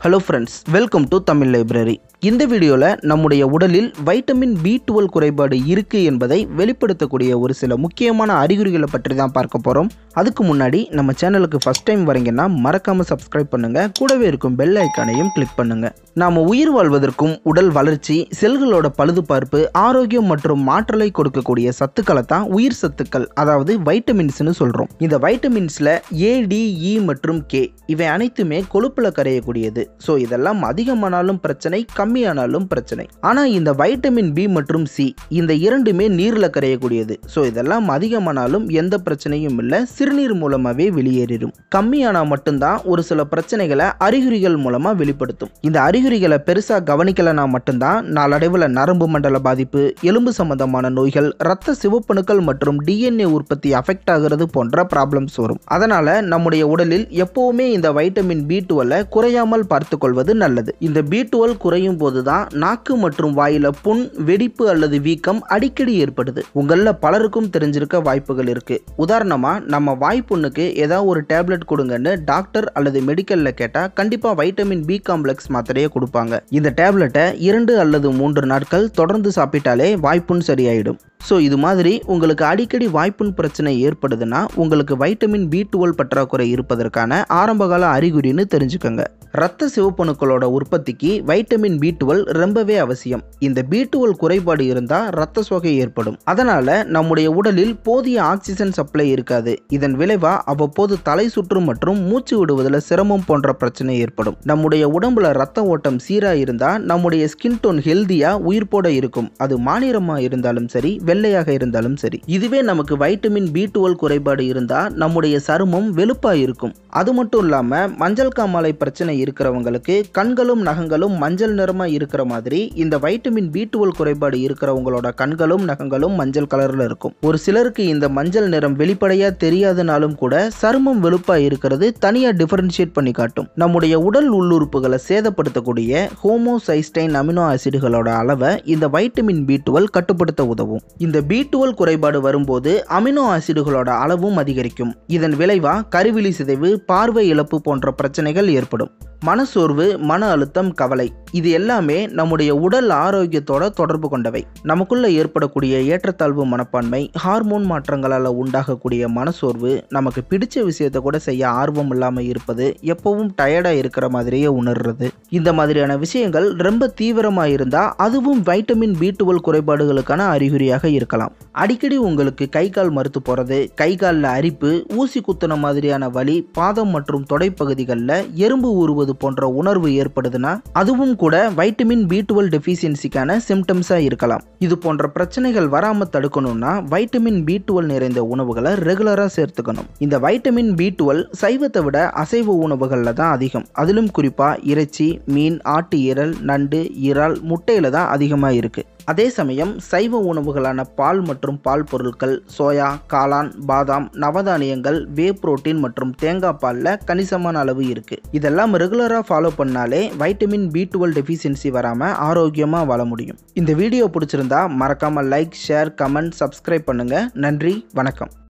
Hello friends, welcome to Tamil Library. இந்த வீடியோல நம்முடைய உடலில் வைட்டமின் B12 குறைபாடு இருக்கு என்பதை வெளிப்படுத்தக்கூடிய ஒரு சில முக்கியமான அறிகுறிகளை பற்றி தான் பார்க்க போறோம். அதுக்கு முன்னாடி நம்ம சேனலுக்கு ஃபர்ஸ்ட் டைம் வரீங்கன்னா மறக்காம சப்ஸ்கிரைப் பண்ணுங்க. கூடவே இருக்கும் பெல் ஐகானையும் கிளிக் பண்ணுங்க. நாம உயிர் வாழ்வதற்கும் உடல் வளர்ச்சி, செல்களோட பழுதுபார்ப்பு, ஆரோக்கியம் மற்றும் மாற்றலை கொடுக்கக்கூடிய சத்துக்களை தான் உயிர் சத்துக்கள், அதாவது வைட்டமின்ஸ்னு சொல்றோம். இந்த வைட்டமின்ஸ்ல A, D, E மற்றும் K இவை அனைத்துமே கொழுப்புல கரையக்கூடியது. ஸோ இதெல்லாம் அதிகமானாலும் பிரச்சனை, கம்மியானாலும் பிரச்சனை. ஆனா இந்த வைட்டமின் B மற்றும் C இந்த இரண்டுமே நீர்ல கரையக்கூடியது. ஸோ இதெல்லாம் அதிகமானாலும் எந்த பிரச்சனையும் இல்லை, சிறுநீர் மூலமாவே வெளியேறிடும். கம்மியானா மட்டும்தான் ஒரு சில பிரச்சனைகளை அறிகுறிகள் மூலமா வெளிப்படுத்தும். இந்த அறிகுறிகளை பெருசா கவனிக்கலனா மட்டும்தான் நாளடைவில் நரம்பு மண்டல பாதிப்பு, எலும்பு சம்பந்தமான நோய்கள், இரத்த சிவப்பணுக்கள் மற்றும் DNA உற்பத்தி அஃபெக்ட் ஆகிறது போன்ற ப்ராப்ளம்ஸ் வரும். அதனால நம்முடைய உடலில் எப்பவுமே இந்த வைட்டமின் B12 குறையாமல் பார்த்து கொள்வது நல்லது. இந்த B12 குறையும் போதுதான் நாக்கு மற்றும் வாயில புண், வெடிப்பு அல்லது வீக்கம் அடிக்கடி ஏற்படுது. உங்கள பலருக்கும் தெரிஞ்சிருக்க வாய்ப்புகள் இருக்கு. உதாரணமா நம்ம வாய்ப்புண்ணுக்கு ஏதாவது ஒரு டேப்லெட் கொடுங்கன்னு டாக்டர் அல்லது மெடிக்கல்ல கேட்டா கண்டிப்பா வைட்டமின் B காம்ப்ளெக்ஸ் மாத்திரையை கொடுப்பாங்க. இந்த டேப்லெட்டை 2 அல்லது 3 நாட்கள் தொடர்ந்து சாப்பிட்டாலே வாய்ப்புண் சரியாயிடும். ஸோ இது மாதிரி உங்களுக்கு அடிக்கடி வாய்ப்புண் பிரச்சனை ஏற்படுதுன்னா உங்களுக்கு வைட்டமின் B12 பற்றாக்குறை இருப்பதற்கான ஆரம்பகால அறிகுறின்னு தெரிஞ்சுக்கோங்க. இரத்த சிவப்பணுக்களோட உற்பத்திக்கு வைட்டமின் B12 ரொம்பவே அவசியம். இந்த B12 குறைபாடு இருந்தால் இரத்த சோகை ஏற்படும். அதனால நம்முடைய உடலில் போதிய ஆக்சிஜன் சப்ளை இருக்காது. இதன் விளைவா அவ்வப்போது தலை சுற்று மற்றும் மூச்சு விடுவதில் சிரமம் போன்ற பிரச்சனை ஏற்படும். நம்முடைய உடம்புல ரத்த ஓட்டம் சீரா இருந்தா நம்முடைய ஸ்கின் டோன் ஹெல்தியா உயிர்ப்போட இருக்கும். அது மாநிறமா இருந்தாலும் சரி, வெள்ளையாக இருந்தாலும் சரி. இதுவே நமக்கு வைட்டமின் B12 குறைபாடு இருந்தா நம்முடைய சருமம் வெளுப்பா இருக்கும். அது மட்டும் இல்லாம மஞ்சள் காமாலை பிரச்சனை இருக்கிறவங்களுக்கு கண்களும் நகங்களும் மஞ்சள் நிறமா இருக்கிற மாதிரி இந்த வைட்டமின் B12 குறைபாடு இருக்கிறவங்களோட கண்களும் நகங்களும் மஞ்சள் கலர்ல இருக்கும். ஒரு சிலருக்கு இந்த மஞ்சள் நிறம் வெளிப்படையா தெரியாதனாலும் கூட சருமம் வெளுப்பா இருக்கிறது தனியா டிஃபரன்ஷியேட் பண்ணி காட்டும். நம்முடைய உடல் உள்ளுறுப்புகளை சேதப்படுத்தக்கூடிய ஹோமோசைஸ்டைன் அமினோ ஆசிடுகளோட அளவை இந்த வைட்டமின் B12 கட்டுப்படுத்த உதவும். இந்த B12 குறைபாடு வரும்போது அமினோ ஆசிடுகளோட அளவும் அதிகரிக்கும். இதன் விளைவா கருவிழி சிதைவு, பார்வை இழப்பு போன்ற பிரச்சனைகள் ஏற்படும். மனசோர்வு, மன அழுத்தம், கவலை இது எல்லாமே நம்முடைய உடல் ஆரோக்கியத்தோட தொடர்பு கொண்டவை. நமக்குள்ள ஏற்படக்கூடிய ஏற்றத்தாழ்வு மனப்பான்மை, ஹார்மோன் மாற்றங்களால் உண்டாகக்கூடிய மனசோர்வு, நமக்கு பிடிச்ச விஷயத்தை கூட செய்ய ஆர்வம் இல்லாமல் இருப்பது, எப்பவும் டயர்டா இருக்கிற மாதிரியே உணர்றது, இந்த மாதிரியான விஷயங்கள் ரொம்ப தீவிரமாக இருந்தால் அதுவும் வைட்டமின் B12 குறைபாடுகளுக்கான அறிகுறியாக இருக்கலாம். அடிக்கடி உங்களுக்கு கை கால் மறுத்து போறது, கை காலில் அரிப்பு, ஊசி குத்துன மாதிரியான வலி, பாதம் மற்றும் தொடைப்பகுதிகளில் எறும்பு ஊறுவது போன்ற உணர்வு ஏற்படுதுன்னா அதுவும் கூட வைட்டமின் B12 டெஃபிசியன்சிக்கான சிம்டம்ஸா இருக்கலாம். இது போன்ற பிரச்சனைகள் வராம தடுக்கணும்னா வைட்டமின் B12 நிறைந்த உணவுகளை ரெகுலரா சேர்த்துக்கணும். இந்த வைட்டமின் B12 சைவத்தை விட அசைவ உணவுகள்ல தான் அதிகம். அதிலும் குறிப்பா இறைச்சி, மீன், ஆட்டு ஈரல், நண்டு, இறால், முட்டையில தான் அதிகமா இருக்கு. அதே சமயம் சைவ உணவுகளான பால் மற்றும் பால் பொருட்கள், சோயா, காளான், பாதாம், நவதானியங்கள், வே புரோட்டீன் மற்றும் தேங்காய் பால்ல கணிசமான அளவு இருக்கு. இதெல்லாம் ரெகுலரா ஃபாலோ பண்ணாலே வைட்டமின் B12 டெஃபிசியன்சி வராம ஆரோக்கியமா வாழ முடியும். இந்த வீடியோ பிடிச்சிருந்தா மறக்காம லைக், ஷேர், கமெண்ட், சப்ஸ்கிரைப் பண்ணுங்க. நன்றி, வணக்கம்.